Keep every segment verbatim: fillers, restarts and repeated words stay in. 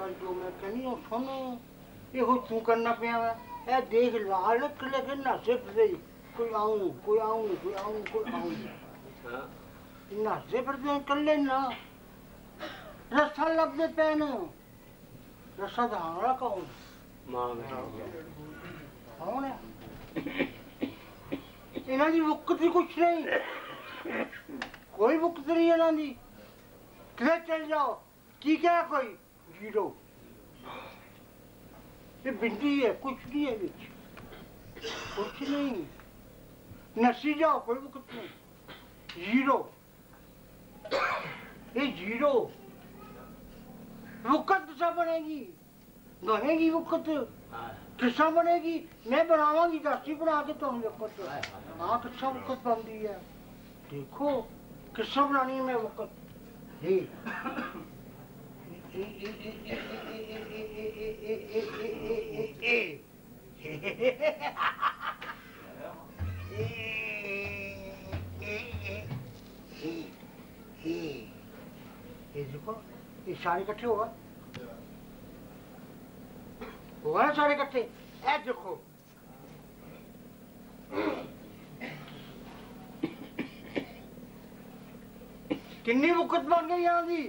कर जो मैं कहनी हूं सुन ये हो तू करना पिया है ए देख लाल किले के नसे फिरदे कोई आऊं कोई आऊं कोई आऊं कोई आऊं हां नसे फिरदे कल्ले ना रस्सा लबदे पैन रस्सा धांगड़ा कौन मां कौन है इन्हां दी वक्त ही कुछ नहीं कोई वक्त नहीं है इन्हां दी किधर चल जाओ की क्या कोई जीरो ये बिंदी है कुछ नहीं है बिच कुछ नहीं नसी जाओ कोई वक्त नहीं जीरो ये जीरो वक्त किसा बनेगी बनेगी वक्त किसा बनेगी मैं बनावांगी दस्ती बना के तुम वक्त हाँ किसा वक्त बनती है देखो किसा बनानी है मैं वक्त हे ये देखो ये सारे इकट्ठे होगा होगा ना सारे इकट्ठे ऐ देखो कितनी वक्त बन गई यहाँ की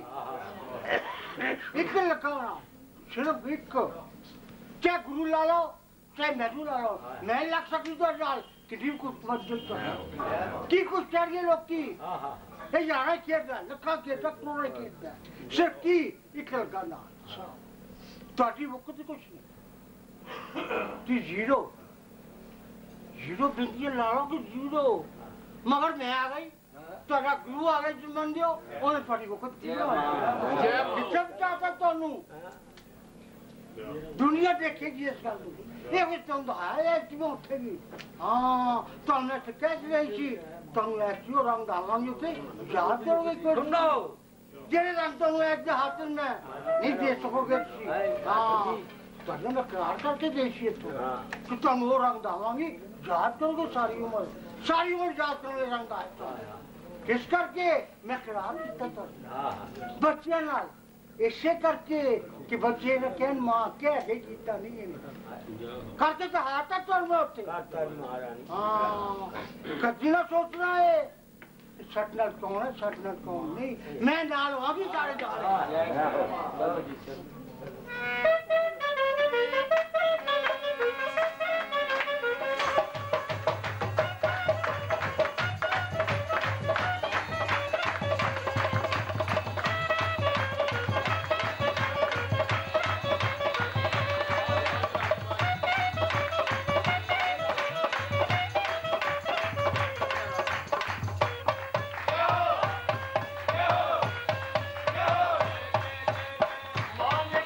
एक लगाना सिर्फ एक चाहे गुरु ला लो चाहे मैनू ला लो मैं लग सकती तो डाल कितनी कुछ मत की कुछ चाहिए लोग की ये यारा खेलता लखा खेलता करोड़ खेलता सिर्फ की एक लगाना ताकि वक्त कुछ नहीं ती जीरो जीरो बिंदी ला लो कि जीरो मगर मैं आ गई तोरा गुरु आ गए जुम्मन दियो ओने पड़ी को कुछ जब चाहता तोनू दुनिया देखेगी इस गल को ये कुछ तुम तो है कि मैं उठेगी हां तुमने तो कह रही थी तुमने क्यों रंग डालांगे उसे याद करोगे क्यों सुन लो जेरे रंग तुम एक हाथ में नहीं दे सकोगे हां तुमने मैं करार करके देशी तो कि तुम वो रंग डालांगी याद करोगे सारी उम्र सारी उम्र याद करोगे रंग आए किस करके मैं करार किया था बच्चे नाल ऐसे करके कि बच्चे ने कहन मां कह के जीता नहीं है करके तो हाथ तो मैं उठे करता महारानी हां कभी ना सोचना है सटनल कौन है सटनल कौन नहीं मैं नाल आगे सारे जा रहे Mom,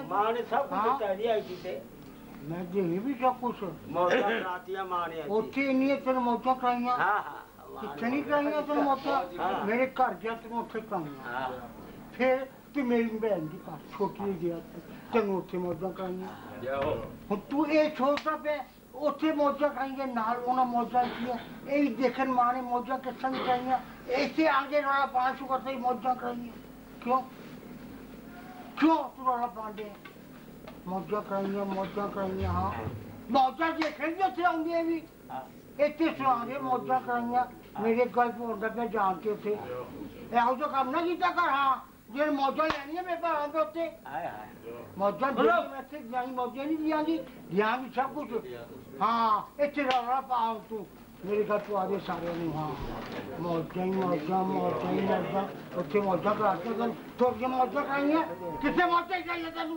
मां ने सब कुछ कह दिया इसी से मैं दे भी सब कुछ मौजा करातिया मां ने ओथे नहीं तेरे मौजा कराइया हां हां कितनी कराइया तेरे मौजा मेरे घर जा तेरे ओथे कराइया हां फिर तू मेरी बहन दी पास छोटी गया तेरे ओथे मौजा कराइया जाओ तू ये छोटा पे ओथे मौजा कराइए नाल ओना मौजा किया ए देखन मां ने मौजा के संग कराइया ऐसे आगे वाला पांच सौ करते मौजा कराइए क्यों क्यों तू वाला पांडे मौजा कराइया मौजा कराइया हाँ मौजा देखेंगे थे होंगे भी इतने सुनागे मौजा कराइया मेरे गल पे पे जानते थे ऐसा तो काम ना किया कर हाँ जे मौजा लेनी है मेरे पर आगे होते मौजा वैसे जानी मौजा नहीं दिया जी दिया भी सब कुछ हाँ इतने रौला पाओ तू मेरे घर तो आगे सारे नहीं हाँ मौजा ही मौजा मौजा ही मौजा उत्थे मौजा कराते कर थोड़ी मौजा कराइए किससे मौजा चाहिए तेनू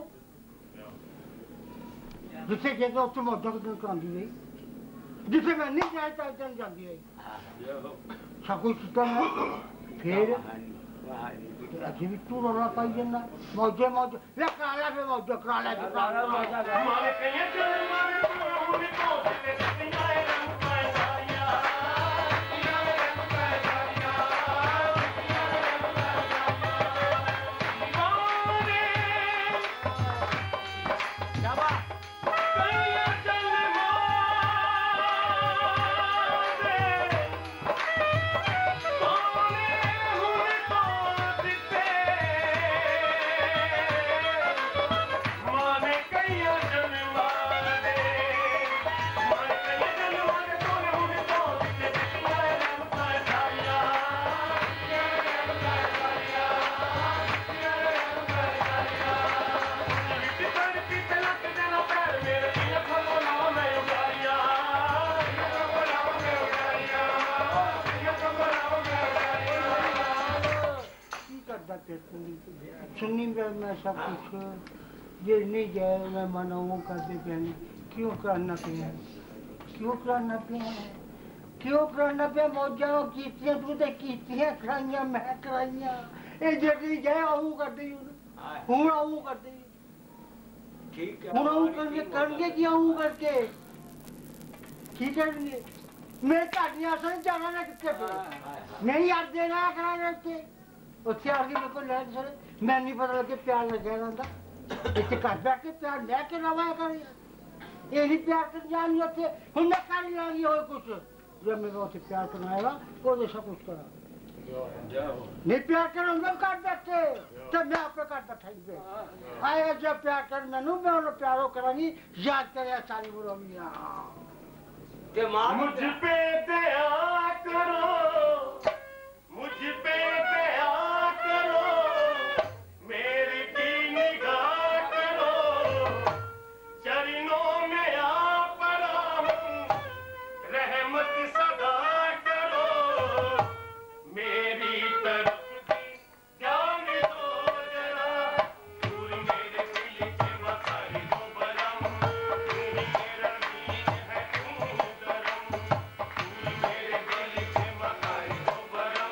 जिसे कहते उत्थे मौजा कितने करांदी रही जिसे मैं नहीं जाए तो इधर जाती रही सब कुछ फिर अजी भी तू रोला पाई देना मौजे मौजे ले कराला पे मौजे कराला पे कराला मारे कहीं चले मारे तो उन्हें तो दिले सिंगाए रंग पाए सारिया सिंगाए रंग पाए सारिया सिंगाए रंग पाए सारिया शाबा कहीं चले सुननी में मैं सब कुछ ये नहीं जाए मैं मनाऊँ करते पहले क्यों करना पे क्यों करना पे क्यों करना पे मौजा कीतियाँ तू तो कीतियाँ कराइया मैं कराइया ये जल्दी जाए आऊँ कर दी हूँ आऊँ कर दी ठीक है हूँ आऊँ करके करके क्या आऊँ करके ठीक है मैं काटियाँ से जाना ना कितने नहीं यार देना कराने के उत्थे आके मेरे को ले सर मैं नहीं पता लगे प्यार लगे रहता इतने घर बैठ के प्यार लेके रवाया कर ये नहीं प्यार कर जानी उत्थे हुन मैं कर लागी हो कुछ जब मेरे उत्थे प्यार करवाएगा वो तो सब कुछ करा नहीं प्यार करूंगा घर बैठे तो मैं अपने घर बैठा ही पे आया जब प्यार कर मैनू मैं उन्हें प्यारो करांगी याद करे सारी बुराइयां के मां मुझ पे दया करो मुझ पे दया करो मेरी की निगाह करो चरणों में आ पड़ा हूँ रहमत सदा करो मेरी तरफ ध्यान दो जरा दूर मेरे दिल के मसारी दो बरम तू मेरा नीर है तू दरम दूर मेरे दिल के मसारी दो बरम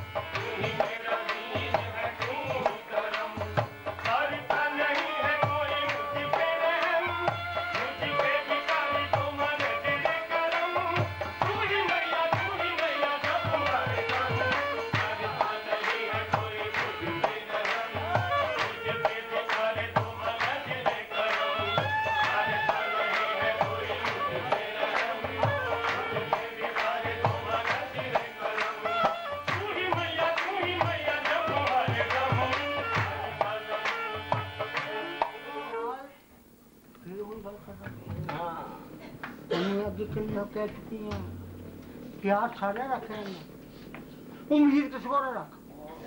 कह चुकी हैं प्यार सारे रखे उम्मीद किस को रख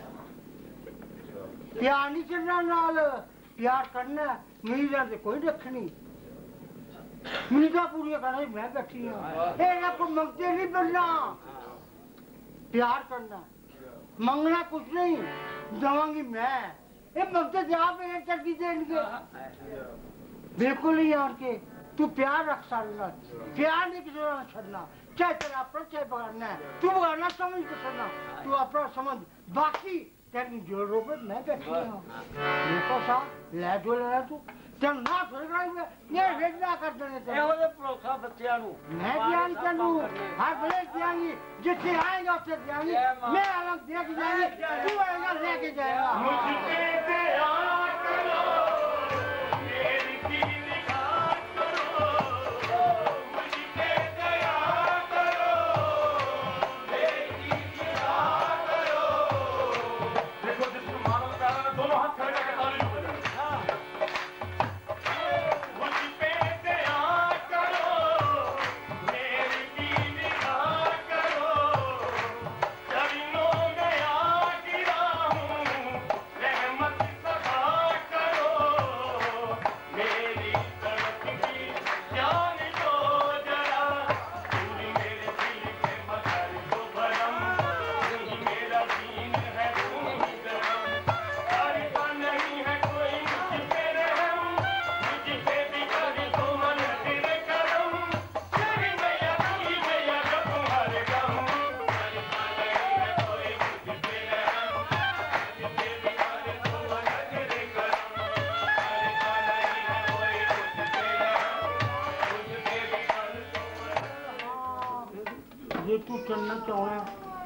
प्यार नहीं करना नाल प्यार करना उम्मीद से कोई रखनी उम्मीदा पूरी करना मैं बैठी हूँ को मंगते नहीं बनना प्यार करना मंगना कुछ नहीं दवांगी मैं ये मंगते जवाब में चलती देंगे बिल्कुल नहीं यार के तू प्यार रख सकना प्यार नहीं किसी को छड़ना चाहे तेरा अपना चाहे बगाड़ना है तू बगाड़ना समझ के छड़ना तू अपना समझ बाकी तेन जोरों पे मैं बैठी हूँ ये तो सा ले जो ले तू तेन ना फिर गई ये रेडा कर देने ते ए ओदे प्रोसा बच्चियां नु मैं ध्यान करूँ हर बड़े ध्यान जितने आएगा उससे ध्यान मैं अलग देख जाएंगे तू आएगा लेके जाएगा मुझे दया करो मेरी पीली घाट करो मुझे दया करो मेरी घाट करो देखो जिसको मानो प्यारा दोनों हाथ खड़े करके ताली बजाओ मुझ पे दया करो मेरी पीली घाट करो चरणों में आ गिरा हूँ रहमत सदा करो मेरी तड़पती जान को जरा पूरी मेरे दिल के मगर को भरम नहीं मेरा दीन है तू ही करम करता नहीं है कोई मुझ पे रहम मुझ पे भी कर दो मन तेरे करम तेरी मैया तू ही मैया जब तुम्हारे गम करता नहीं है कोई मुझ पे रहम मुझ पे भी कर दो मन तेरे करम करता नहीं है कोई मुझ पे रहम मुझ पे भी कर दो ये तू चलना चाहे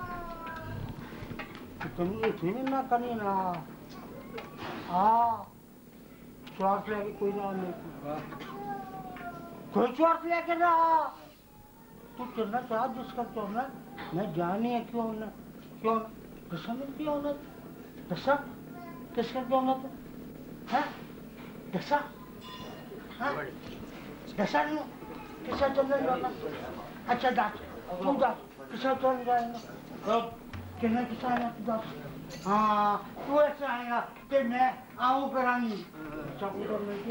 तुम इतने ना करनी ना हाँ स्वार्थ लेके कोई ना नहीं कोई स्वार्थ लेके ना तू चलना चाह जिसका चलना मैं जाने है क्यों ना क्यों दशा में क्यों ना दशा किसका क्यों ना है दशा हाँ दशा नहीं किसका चलना जाना अच्छा दास तू दास किसका चल जाएगा कितना किसा है तू दास हाँ तू ऐसे आएगा कि मैं आऊँ करानी चाकू मिल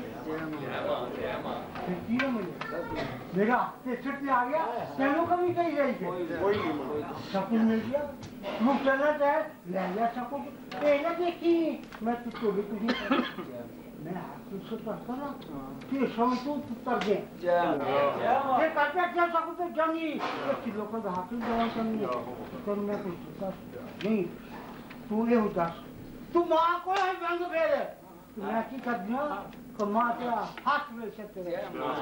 गई मेरा तेसर पे आ गया तेनों कभी कहीं गई थे चाकू मिल गया तू चलना चाहे ले लिया चाकू पहले देखी मैं तुझको भी तुझे मैं हाथ से करता ना कि समय तू तू कर दे ये करते क्या चाकू तो जानी एक किलो का हाथ में जवान करनी तो मैं कुछ नहीं तू ये होता तू माँ को है रंग फेरे मैं की कर दिया तो माँ तेरा हाथ में से तेरे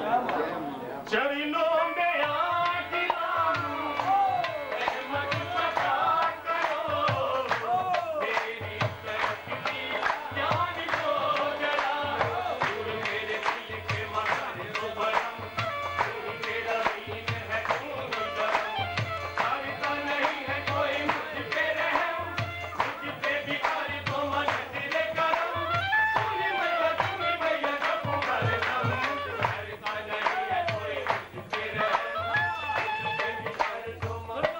चरणों में आ गिरा हूँ रहमत सदा करो मेरी तड़पती जान को जरा दूर मेरे दिल के मगर को भरम दूर मेरा दीन है तू ही करम करता नहीं है कोई मुझ पे रहम मुझ पे भी कर दो मन तेरे करम सुनी मैया सुनी मैया जब तुम्हारे गम करता नहीं है कोई मुझ पे रहम मुझ पे भी कर दो मन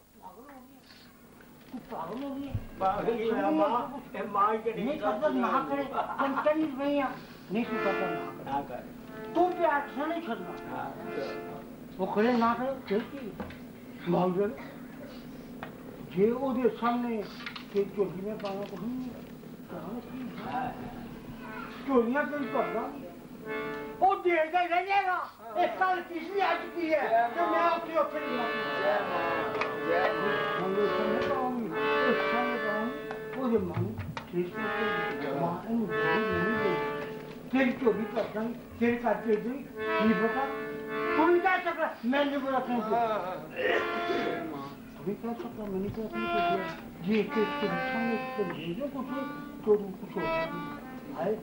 तू पागल हो गई बागी है मां ए मां के नहीं करता ना करे तुम चली भैया नहीं तू करता ना करे ना कर तू भी अच्छा नहीं करना वो करे ना करे देखी मौजूद जे ਉਹਦੇ ਸਾਹਮਣੇ ਕਿ ਝੋਲੀ में पाना को ਝੋਲੀਆਂ ਕੋਈ ਕਰਦਾ ਉਹ ਦੇਗਾ ਹੀ ਰਹਿ ਜਾਏਗਾ ਇਹ ਕੱਲ ਪਿਛਲੀ ਆ ਚੁੱਕੀ ਹੈ ਤੇ ਮੈਂ ਉੱਥੇ ਉੱਥੇ ਨਹੀਂ ਆਉਂਦੀ जय ਮੰਗੇ ਸਮਝ ਆਉਂਗੀ ਇਸ ਸਮੇਂ ਤਾਂ ਉਹਦੇ ਮਨ ਠੀਕ ਤੇ ਮਾਂ ਇਹਨੂੰ ਨਹੀਂ ਗਈ ਤੇਰੀ ਝੋਲੀ ਕਰਦਾ ਤੇਰੇ ਕਰਕੇ ਜੀ ਕੀ ਪਤਾ ਤੂੰ ਨਹੀਂ ਕਹਿ ਸਕਦਾ ਮੈਂ ਨਹੀਂ ਬੋਲਾ ਤੂੰ अभी क्या सकता मैंने तो अपनी को दिया जी एक एक के सामने तो मुझे कुछ तो कुछ हो आए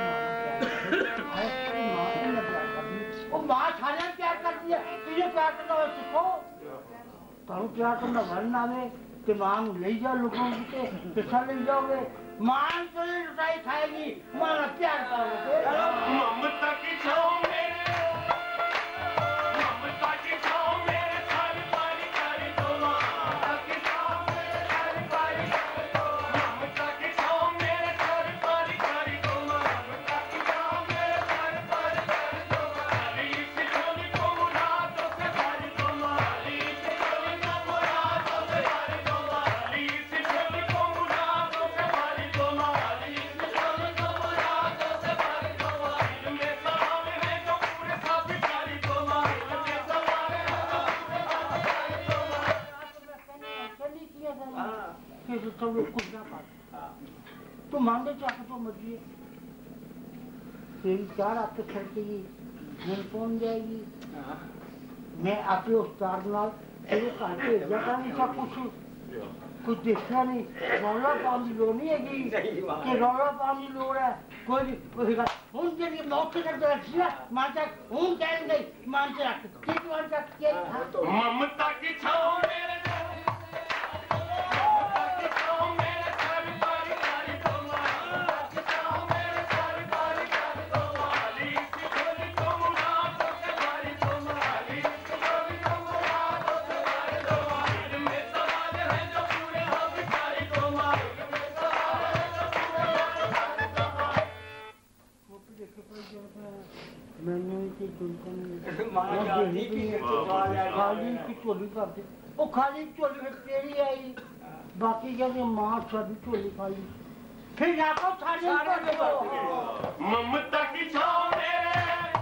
आए माँ ने प्यार कर दिया वो माँ छाने प्यार कर दिया तुझे प्यार करना हो सीखो तारू प्यार करना भरना में कि माँ ले जाओ लोगों के पैसा ले जाओगे माँ तो लुटाई खाएगी माँ प्यार करोगे ममता की छाँव में ममता की छाँव में थारी पारी कर दो ममता की छाँव में थारी पारी कर दो ममता की छाँव में थारी पारी कर दो ममता की छाँव में थारी पारी कर दो अली से चोली को मुरादों से भर दो अली से चोली को मुरादों से भर दो अली से चोली को मुरादों से भर दो अली से चोली को मुरादों से भर दो दिल में सवाल है जो पूरे सब कर दो दिल में सवाल है जो पूरे सब कर दो कि तो सब लोग कुछ ना पाते तू मान दे चाहे तो मर्जी है तेरी चार आपके खड़केगी नींद पहुंच जाएगी मैं आपके उस्ताद नाल तेरे घर भेज जाता नहीं सब कुछ कुछ देखा नहीं रौला पाने की लोड़ नहीं है कि रौला पाने की लोड़ है कोई कोई हूं जी मौके तक रखी है मान तक हूं कह नहीं मान से रख ठीक मान तक के ममता की छाओ मेरे खाली की चोली करते वो खाली चोली तेरी आई बाकी कहते मां सभी चोली खाली फिर आपको सारे ममता की छाओ मेरे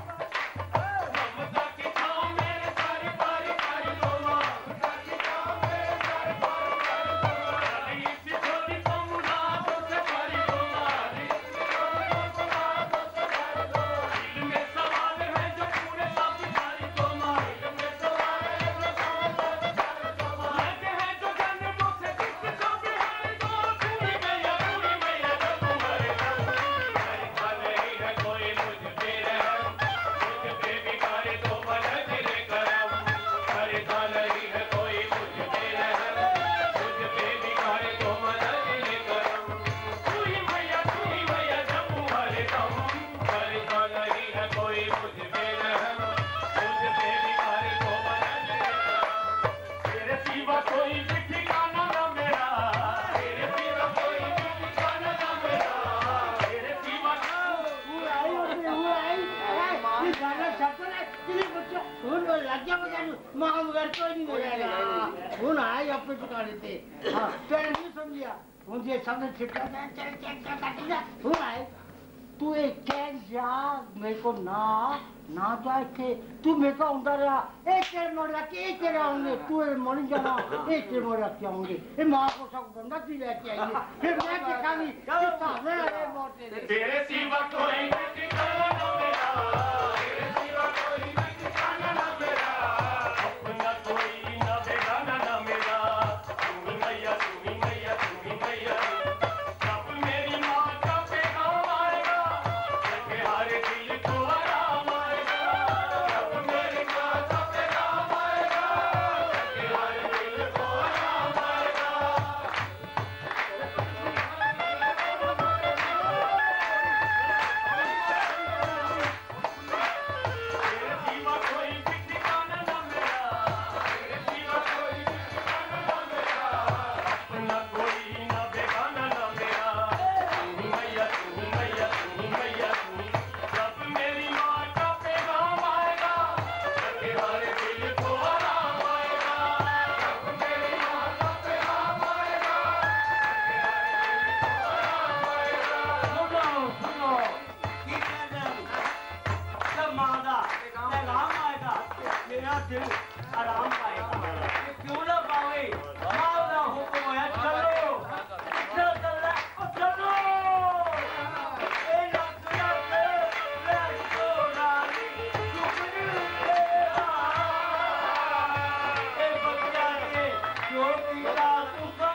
ममता की छाओ मेरे सारी बारी बारी दो ममता की छाओ मेरे सारी बारी बारी दो खाली इसी छोटी तो मुनाफों से बारी दो खाली इसी छोटी तो मुनाफों से बारी दो दिल में सवाल है जो पूरे सब सारी दो दिल में सवाल है जो पूरे सब सारी दो लगे हैं जो जन्मों से किस को बिहारी दो पूरी मैया पूरी मैया जो तुम्हारे घर नहीं है कोई मुझ पे रहम मुझ पे भी करे तो बना तेरे करम करता नहीं है कोई मुझ पे रहम मुझ पे भी करे तो बना तेरे करम तू ही मैया तू ही मैया जब तुम्हारे दम करता नहीं है कोई मुझ पे रहम मुझ पे भी करे तो बना तेरे करम तेरे सिवा कोई भी ठिकाना ना मेरा तेरे सिवा कोई भी ठिकाना ना मेरा तेरे सिवा वो आई और वो आई ये गाना छपल है तेरे बच्चा उन लग गया मगर मां मगर कोई नहीं मिलेगा उन आई अपने ठिकाने पे हां तेरे नहीं समझिया मुझे सामने छिटका दे चल चल चल काट जा उन आई तू एक कैन जा मेरे को ना ना जाए थे तू मेरे को अंदर रहा एक तेरे मोड़ रख एक तेरे आऊंगे तू मोड़ जाना एक तेरे मोड़ रख आऊंगे ये माँ को सब बंदा भी लेके आएंगे फिर मैं दिखाऊंगी कि सामने आए मोटे तेरे सिवा कोई भी ठिकाना ना मेरा तेरे सिवा कोई भी ठिकाना ना मेरा अपना कोई ना बेगाना ना मेरा तू ही मैया तू ही मैया तू ही मैया जब मेरी माँ का पैगाम आएगा लगे हर दिल को आराम आएगा जब मेरी माँ का पैगाम आएगा लगे हर दिल को आराम आएगा तेरे सिवा कोई भी ठिकाना ना मेरा तेरे सिवा कोई भी ठिकाना ना मेरा अपना कोई ना बेगाना ना मेरा तू ही मैया तू ही मैया तू ही मैया तू ही जब मेरी माँ का पैगाम आएगा लगे हर दिल को आराम आएगा जब मेरी माँ का पैगाम आएगा लगे हर दिल को आराम आएगा सुनो सुनो की कहते जब मादा पैगाम आएगा मेरा दिल आराम पाएगा क्यों ना पावे मादा हुक्म है चलो चलो चलो चलो ए लग लग ले सोना चुपड़ी ए बच्चा के जो पीता तुसा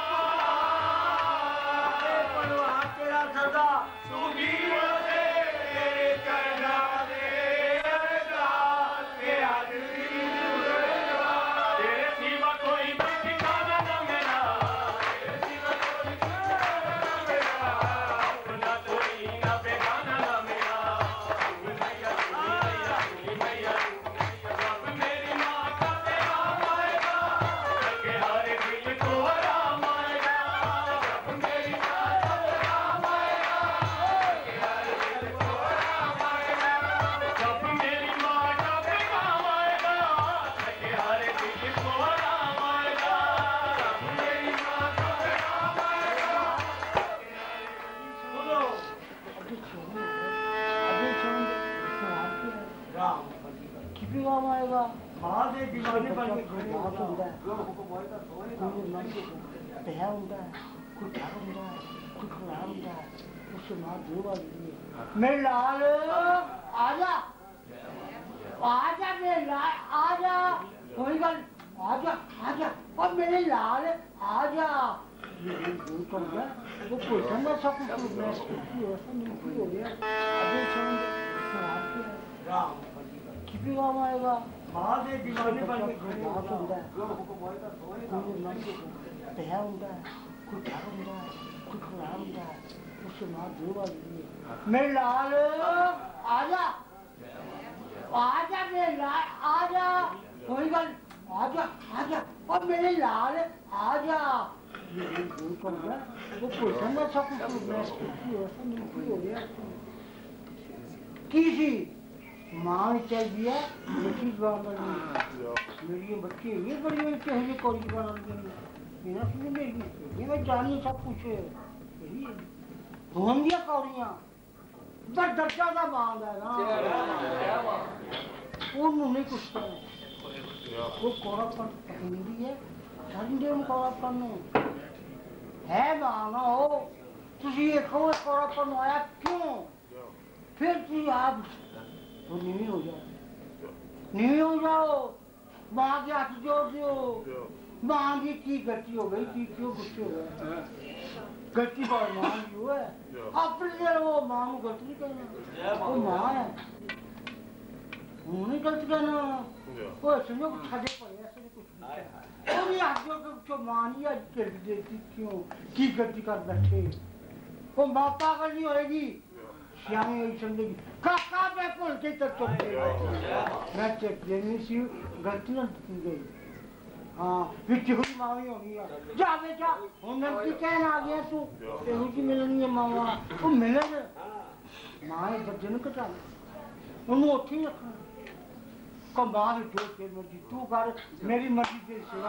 ए परवाह तेरा सदा सुधी वसे तेरे करना दे अरदास के आदमी तेरे सिवा कोई भी ठिकाना ना मेरा तेरे सिवा कोई भी ठिकाना ना मेरा अपना कोई ना बेगाना ना मेरा तू ही मैया तू ही मैया तू ही मैया जब मेरी माँ का पैगाम आएगा लगे हर दिल को आराम आएगा जब मेरी माँ का पैगाम आएगा लगे हर दिल को आराम आएगा जब मेरी माँ का पैगाम आएगा लगे हर दिल को आराम आएगा जब मेरी माँ का पैगाम आएगा सुनो अभी छोड़ अभी छोड़ राम किसी काम आएगा माँ दे दीवाने बन के खड़े बात हो होता है जो हुक्म होएगा सोने कोई मन पे होता है कोई डर होता है कोई खराब होता है उससे मार दो बार मेरे लाल आजा आजा मेरे लाल आजा कोई गल आजा आजा और मेरे लाल आजा वो पैसा ना सब कुछ नहीं हो गया अभी कितनी काम आएगा माँ से दीवाने बन के खड़े हो होता है तया होता है कोई डर होता है कोई खराब होता है उससे मार दो बार मेरे लाल आजा आजा मेरे लाल आजा कोई गल आजा आजा और मेरे लाल आजा वो पैसा ना सब कुछ हो गया किसी माँ चल दिया बेटी मेरी बच्ची ये बड़ी बड़ी चेहरे कौड़ी बना मेरा सुने मेरी मैं जानी सब कुछ धोन दिया कौड़ियाँ बस दर्जा का मांग है ना वो नहीं कुछ वो कौड़ापन हिंदी है ठंडे में कौड़ापन है माना हो तुझे ये खबर कौड़ापन आया क्यों फिर तुझे आप तो नहीं हो जाओ नहीं हो जाओ माँ के हाथ जोड़ दो माँ की की गलती हो गई की क्यों गुस्से हो गए गलती पर माँ की है अपने वो माँ को गलती नहीं करना वो माँ है उन्हें गलती करना वो ऐसे में कुछ छाजे पड़े ऐसे में कुछ और ये हाथ जोड़ के माँ नहीं आज कर देती क्यों की गलती कर बैठे वो माँ पागल नहीं होगी श्याम यही समझेगी काका मैं कौन के तक तो मैं चेक देनी सी गलती ना की गई हाँ फिर चिहुरी मावी होगी जा बेटा उन्हें की कहना आ गया तू तेरी की मिलनी है मावा वो मिले माँ एक बच्चे ने कटा उन्हें उठी रखना कम बाहर जो तेरी मर्जी तू कर मेरी मर्जी तेरी सेवा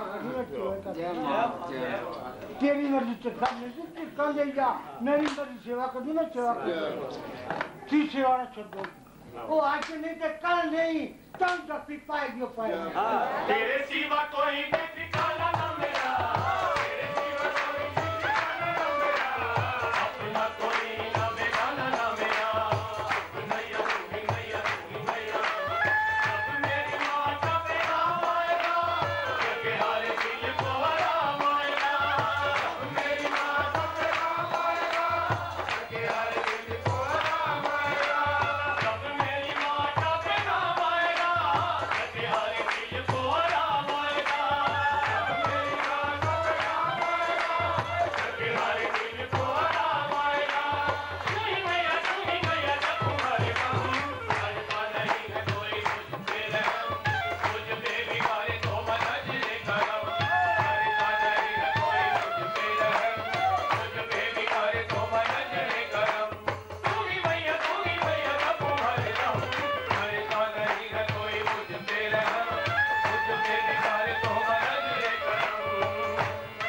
करनी है तेरी मर्जी चिक्का चिक्का दे जा मेरी मर्जी सेवा करनी मैं सेवा कर ती सेवा न छोड़ दो वो आज नहीं तो कल नहीं तब जब भी पाएगी पाएगी तेरे सिवा कोई भी ठिकाना ना मेरा तेरे सिवा कोई भी ठिकाना ना मेरा अपना कोई ना बेगाना ना मेरा नैया तू ही नैया तू ही नैया अब मेरी माँ का बेगाम आएगा के हारे दिल को आराम आएगा अब मेरी माँ का बेगाम आएगा के हारे दिल को आराम आएगा अब मेरी माँ का बेगाम आएगा के हारे दिल को आराम आएगा अब मेरी माँ का बेगाम आएगा के हारे दिल को आराम आएगा नहीं भैया तू ही भैया जब तुम्हारे काम अल्फा नहीं है कोई मुझ पे रहम मुझ पे बिगाड़े तो मैं नजरे करम अल्फा नहीं है कोई मुझ पे रहम मुझ पे बिगाड़े तो मैं नजरे करम तू ही भैया तू ही भैया जब तुम्हारे काम अल्फा नहीं है कोई मुझ पे रहम मुझ पे बिगाड़े तो मैं नजरे करम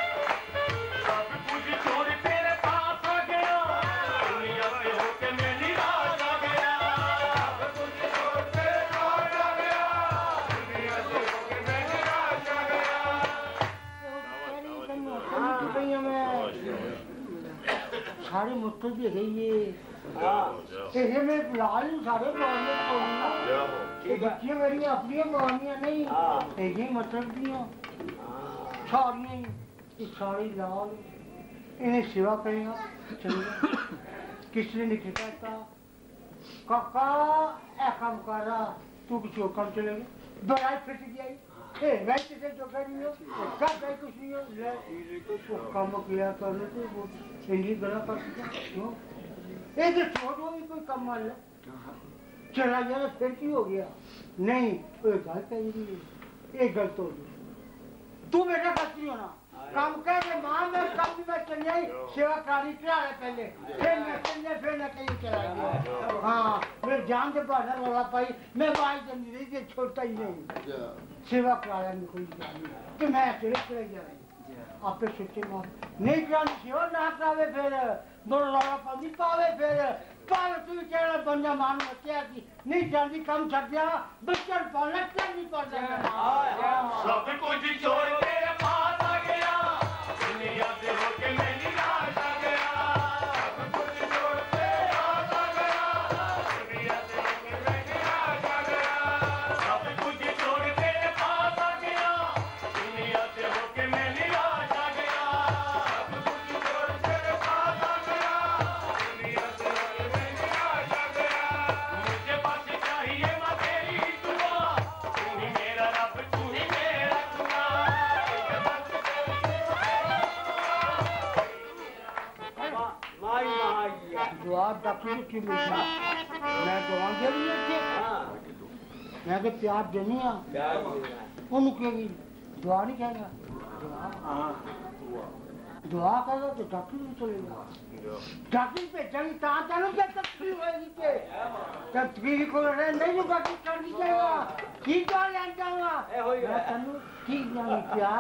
सब कुछ छोड़ तेरे पास आ गया दुनिया से होके मैं निराश आ गया सब कुछ छोड़ तेरे पास आ गया दुनिया से होके मैं निराश आ गया सारे मुट्ठे भी है ये ये मैं लाल सारे बोलने ये बच्चियां मेरी अपनी बोलनियां नहीं ये मतलब दियां सारियां ये सारी लाल इन्हें सेवा करेगा चलेगा किसने नहीं कहता काका ऐ काम कर रहा तू किसी और काम चलेगा दवाई फिट गई ए वैसे से जो कर रही हो कब गई कुछ नहीं हो ले तो काम किया करने तो वो इंग्लिश गला कर सकता क्यों ये जो छोड़ो भी कोई कम मान लो चला गया फिर की हो गया नहीं वो गल कही एक गलत हो गई तू बेटा गलती होना काम कर दे माँ मैं कब भी मैं चल जाई सेवा करानी करा रहे पहले फिर मैं चल जाए फिर मैं कहीं चला गया हाँ मेरे जान से बाहर वाला पाई मैं भाई जल्दी नहीं थी छोड़ता ही नहीं सेवा करा रहा मैं कोई जानी तो मैं अकेले चले जा रही आप सोचे माँ नहीं करानी सेवा ना करावे फिर दोनों लड़ा पानी पावे फिर पावे तू चेहरा बंदा मानो बच्चा की नहीं जल्दी कम छट गया बच्चा पालना क्या नहीं पड़ जाएगा सब कुछ छोड़ तेरे पास आ गया दुनिया से होके मैं निराश आ गया बात डॉक्टर की मिलता मैं दवा दे रही थे मैं तो प्यार देनी आ उन कहेगी दुआ नहीं कहेगा दुआ करेगा तो डॉक्टर भी चलेगा डॉक्टर पे चली ता चलो क्या तकलीफ होगी के तकलीफ को नहीं जो डॉक्टर कर नहीं जाएगा ठीक तो ले जाऊंगा मैं तनु ठीक जानी क्या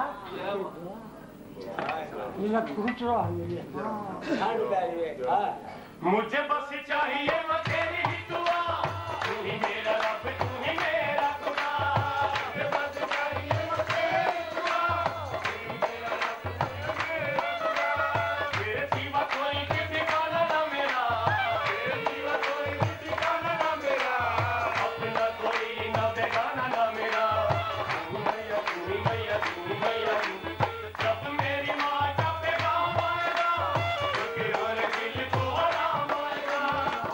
ये ना कुछ रहा है हां मुझे बस चाहिए वो तेरी ही दुआ तू ही मेरा रब तू ही मेरा खुदा मुझे बस चाहिए वो तेरी दुआ तू ही मेरा रब तू ही मेरा खुदा तेरे सिवा कोई ठिकाना ना मेरा तेरे सिवा कोई ठिकाना ना मेरा अपना कोई ना बेगाना ना मेरा तू मैया तू ही मैया तू ही मैया जब मेरी माँ का पैगाम आएगा क्योंकि हर दिल को आराम आएगा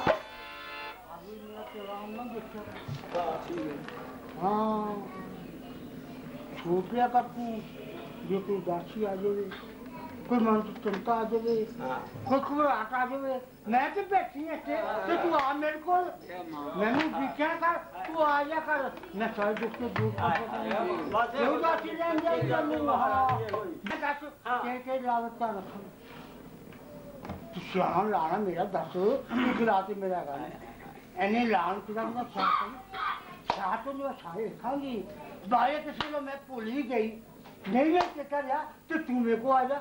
हाँ छूट लिया कर तू जो कोई गाछी आ जाए कोई मन की चिंता आ जाए कोई घबराहट आ जाए मैं तो बैठी है तो तू आ मेरे को मैंने देखा कर तू आ जा कर मैं सारे दुख से दूर कर गाछी लेन जाए मैं दस के लावत का रखा तू श्याम लाना मेरा दस तू रात मेरा गाना एने लान किधर ना साथ साथ तो मैं सारे खाऊंगी बाहर किसी को मैं भूल ही गई नहीं मैं क्या यार तो तू मेरे को आ जा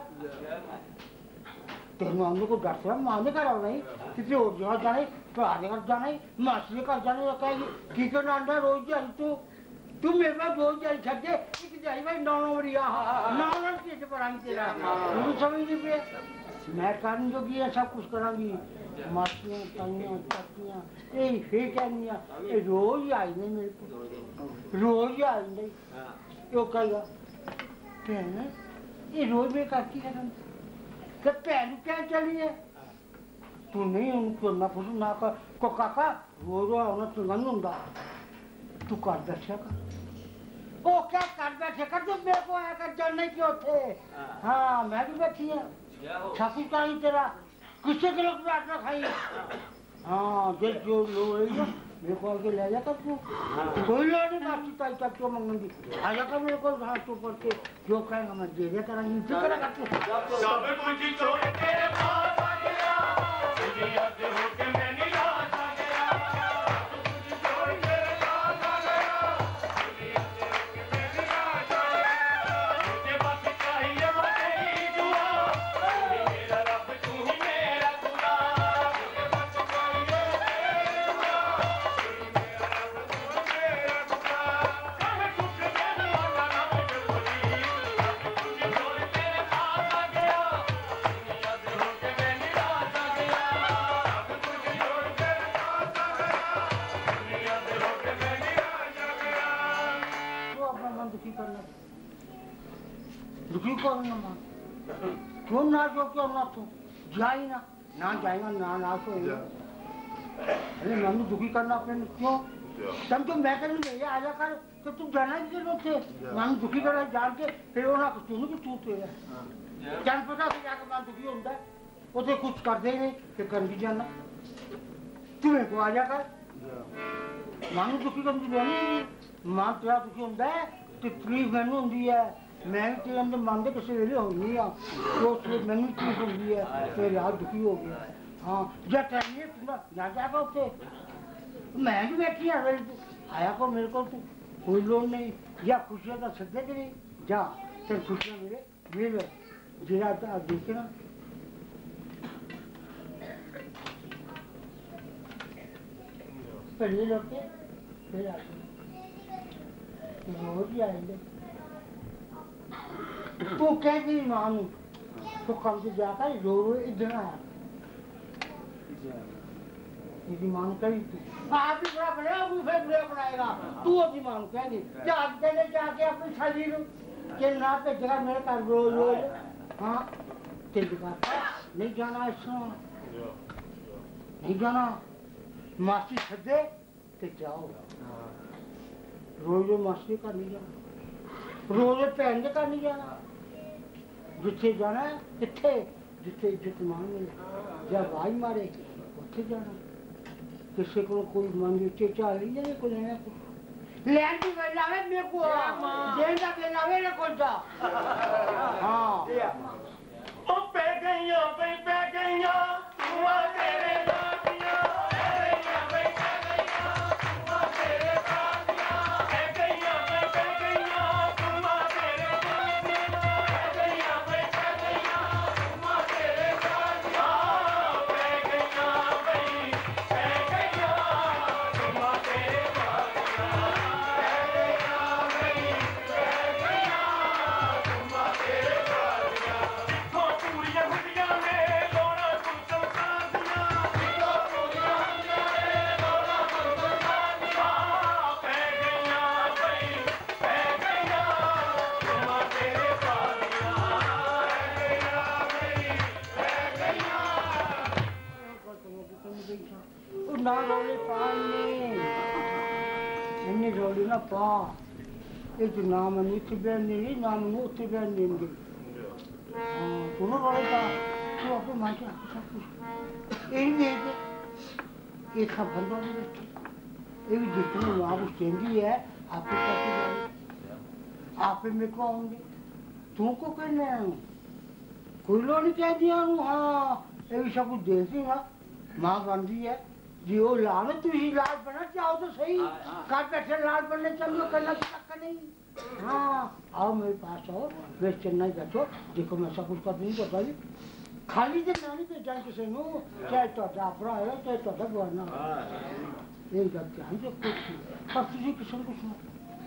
तेरे मामले को डर से मामले का रहा नहीं किसी और जगह जाने तो आगे कर जाना मासी का जाने कहेगी ठीक है ना रोज जाए तू तू मेरे पास रोज जाए छे एक जाए भाई नौ नौ बड़ी नौ नौ कैसे पढ़ाएंगे तेरा तू समझ नहीं पे मैं करने जोगी है सब कुछ करांगी मासियाँ ताइयाँ चाचियाँ ये फिर कहनियाँ ये रोज ही आई नहीं मेरे को रोज ही आई नहीं यो कहेगा भैन ये रोज में करती है तो भैन क्या चली है तू नहीं उनको ना पुछ ना कर को काका रोज आना चंगा नहीं होता तू कर बैठे कर ओ क्या कर बैठे कर तू मेरे को आया कर जानने क्यों थे हाँ मैं भी बैठी है ठाकुर का ही तेरा किससे के लोग प्रार्थना खाई हाँ जो जो लोग है ना मेरे को आके ले जा कर तू कोई लोग नहीं बाकी ताई का क्यों मंगेंगी आ जा कर मेरे को हाथ तो पड़ के जो कहेगा मैं दे दे करेंगी फिक्र कर तू सब कुछ छोड़ तेरे पास आ गया तुझे याद होके मैं निराश आ गया सब कुछ छोड़ तेरे पास आ गया तुझे याद होके मैं निराश आ गया मुझे बस चाहिए वो तेरी दुआ तू ही मेरा रब तू ही मेरा खुदा मुझे बस चाहिए वो तेरी दुआ तू ही मेरा रब तू ही मेरा खुदा सब कुछ देने वाला रब जो बोली सब कुछ छोड़ तेरे पास आ गया तुझे याद होके मैं निराश आ गया सब कुछ छोड़ तेरे पास आ गया तुझे याद होके मैं निराश आ गया तो अपना मन दुखी करना दुखी करना मन क्यों ना जो क्यों ना तू जाए ना ना जाएगा ना ना तो अरे मन दुखी करना अपने क्यों तब तो मैं कहीं नहीं आ जा कर तो तू जाना की जरूरत है मन दुखी करना जान के फिर वो ना तू नहीं तू तो है जान पता से जाकर मन दुखी होता है उसे कुछ कर दे नहीं फिर कर भी जाना तू मेरे को आ जा कर मन दुखी करने की नहीं मां तेरा दुखी होता है तकलीफ मैंने होती है मैं भी तेरे अंदर मन के किसी वेले होनी है तो उसलिए मैंने तकलीफ होती है तेरे यार दुखी हो गया हाँ जब टाइम ना जाकर उसे मैं भी बैठी है आया को मेरे को तू कोई लोग नहीं या खुशियाँ का सदे के नहीं जा तेरे खुशियाँ मेरे मेरे जिरा देखे ना पहले लोग के फिर आते रोज ही आएंगे तो कहती मानू तो कम से जाकर रो रो इधर आया यदि मान कही तू आप भी बड़ा बनेगा वो फिर बुरा बनाएगा तू अपनी मान कहेगी जाते ले जाके अपनी शरीर के ना पे जगह मेरे का रोज रोज हाँ तेरी बात नहीं जाना इसमें नहीं जाना मासी सदे ते जाओ रोज रोज मासी का नहीं जाना रोज रोज भैन का नहीं जाना जिथे जाना है किथे जिथे इज्जत मांगे या भाई मारे कितने जाना किसी को कोई मंगी चेचा ले जाए को लेना कुछ लैंड की वेला में मेरे को जेल का वेला में ना कोई था हाँ ओ पे गईया पे पे गईया हुआ तेरे दादिया पे गईया पे पे गईया हुआ तेरे दादिया पे गईया पे पे गईया हुआ तेरे दादिया पे गईया पे पे गईया हुआ तेरे दादिया पे गईया पे पे गईया हुआ तेरे दादिया पे गईया पे पे गईया हुआ तेरे दादिया जिथों पूरियां हुंदियां ने लोड़ा तुम संसार दियां जिथों पूरियां हुंदियां ने लोड़ा तुम संसार दियां पै गईयां पई पै गईयां हुआ तेरे दादिया पै गईयां पई पै गईयां ना रोले पाने इन्हें रोले ना पा एक नाम नीति बैन नहीं नाम नूति बैन नहीं दोनों रोले पा तो आपको मालूम है सब कुछ यही देख एक सब बंदा भी बैठे ये भी जितने वहाँ वो चेंजी है आपको कैसे जाए आप ही मेरे को आऊँगे तुमको कहने आया हूँ कोई लोग नहीं कह दिया हूँ हाँ ये भी सब कुछ देखती ना माँ गांधी है जी वो लाल तू ही लाल बनना चाहो तो सही कल बैठे लाल बनने चलो करना चक्कर नहीं हाँ आओ मेरे पास आओ वे चेन्नई बैठो देखो मैं सब कुछ कर नहीं करता जी खाली दिन नहीं पे जाए किसी नो चाहे तो डापरा है चाहे तो डबना यही करते हैं जो कुछ पर तुझे किसी को सुनो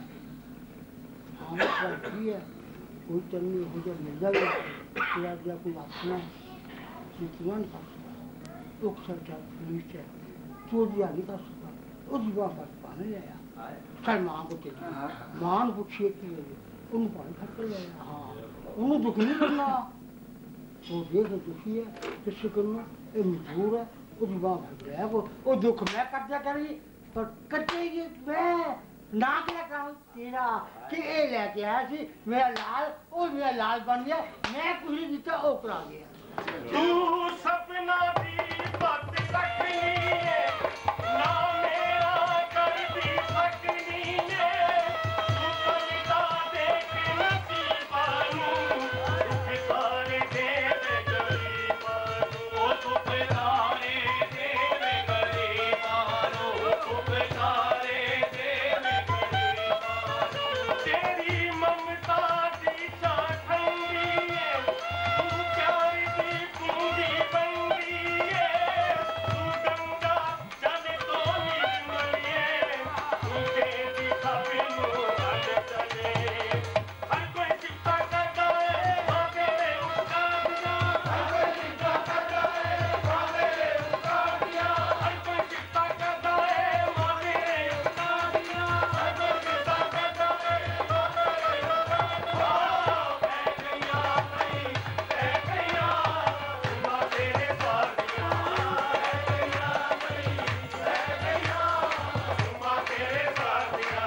हाँ बात ये है कोई चलनी हो जाए मिल जाएगा तेरा जो कोई अपना सूचना नहीं कर सकता एक सरकार पुलिस है चोरिया नहीं कर सकता उस बात पर पाने आया कल मां को चली मां को छेक की उन पानी खर्च कर लिया हाँ उन्हें दुख नहीं करना वो देख दुखी है किसी करना ये मजबूर है उस बात पर गया वो वो दुख मैं कब्जा करी पर कटेगी मैं नाक लगा तेरा कि ये लेके आया थी मेरा लाल और मेरा लाल बन गया मैं कुछ नहीं दिखा ओपरा गया तू सपना दी बात रखनी है ना मेरा कर दी सकनी है तू कविता देख नसीबानू दुख सारे देवे गरीबानू ओ दुख सारे देवे गरीबानू दुख सारे देवे गरीबानू तेरी ममता दी चाहंगी है तू प्यार दी पूंजी बंदी है तू गंगा जल तो निर्मलिए तू तेरी खबनू हल चले हर कोई चिंता करता है मांगे रे उसका दिया हर कोई चिंता करता है मांगे रे उसका दिया हर कोई चिंता करता है मांगे रे उसका दिया हर कोई चिंता करता है मांगे रे उसका दिया पै गईया पई पै गईया हुआ तेरे दादिया पै गईया पई पै गईया हुआ तेरे दादिया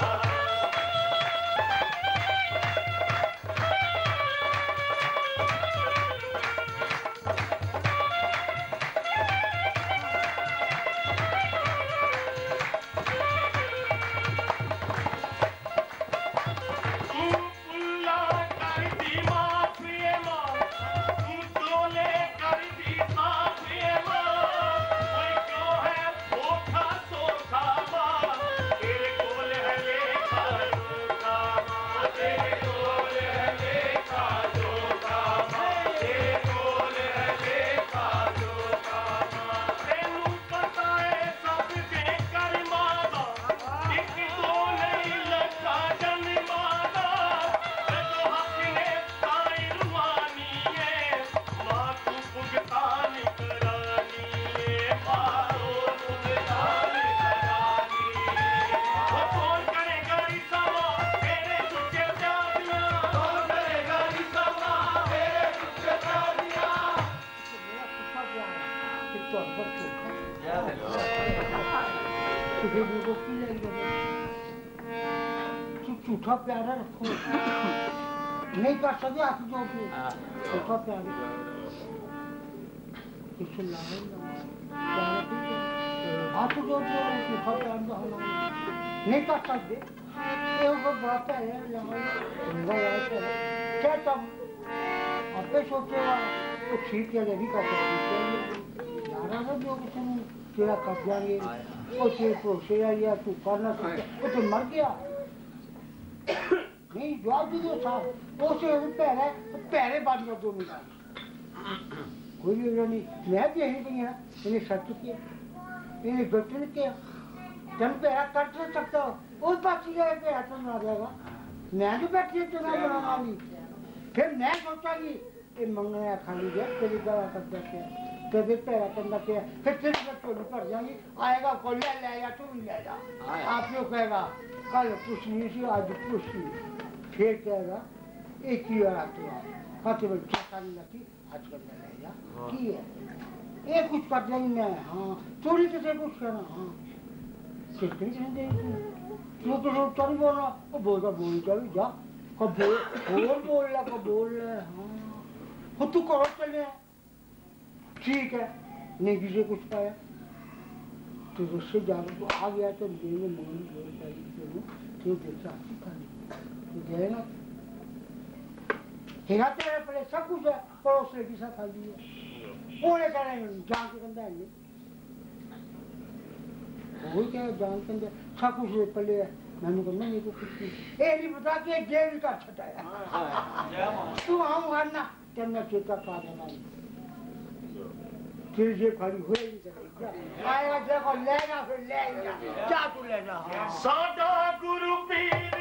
तू पुल्ला कर दी माफिए माँ तू तोले कर दी साफिए माँ कोई क्यों है भूखा सोखा माँ तेरे कोल है लेखा जोखा माँ तेरे कोल है लेखा जोखा माँ तेरे कोल है लेखा जोखा माँ तेनू पता है सब बेकर मादा एक तो नहीं लगा जन्मादा जदों हंसने ताई रुआनी है माँ तू भुगतान करानी है मारो भुगतान करानी है वो कौन करेगा रिसावा तेरे झूठे प्यारियां कौन करेगा रिसावा तेरे झूठे प्यारियां झूठा प्यारा रखो नहीं कर सकते हाथ जोड़ के झूठा प्यारा किसी लाभ हाथ जो जो खाता अंदर होना नहीं कर सकते ये ऊपर बात है लंबा है क्या तब आपे सोचेगा तो ठीक है नहीं कर सकते यार अगर जो कुछ तेरा कर जाएंगे वो तेरे प्रोसे या तू करना सकता तो मर गया नहीं जवाब भी दो साहब उसे पैरे पैरे बांध दो दोनों कोई भी नहीं मैं भी यही नहीं है मैंने सच किया मैंने गलत नहीं किया जब पैरा कट नहीं सकता उस पास जाए पैरा तो मारेगा मैं जो बैठी चुनाव बनाना भी फिर मैं सोचांगी ये मंगना खाली गया तेरी दवा कर देते हैं तेरे पैरा करना क्या फिर तेरी में चोली पड़ जाएगी आएगा कोई ले लेगा तू भी ले जा आप लोग कहेगा कल कुछ नहीं सी आज कुछ नहीं फिर कहेगा एक ही बार आते हैं हाथी में चक्का नहीं लगती आज कर ले जा की है ये कुछ कर देंगे मैं हाँ चोरी तो से कुछ करना हाँ कितनी नहीं देगी तू तो सोचता नहीं बोलना वो बोलता बोल जा जा कब बोल बोल बोल रहा कब बोल रहा हाँ वो तू करो चले ठीक है नहीं किसी कुछ पाया तो उससे जाकर तो आ गया तो मेरे मन बोल पाई तो देखा खाली तो जाएगा हिरा तेरे पहले सब कुछ है पड़ोस के साथ खाली है उन्हें कह रहे हैं जान के कंधा है वही क्या जान के अंदर सब कुछ पहले मैंने कहा नहीं तो कुछ नहीं ये नहीं पता कि जेल का छटाया तू हम करना जब मैं चेता पा देना फिर ये खड़ी हुई आएगा देखो लेगा फिर लेगा क्या तू लेना साडा गुरु पीर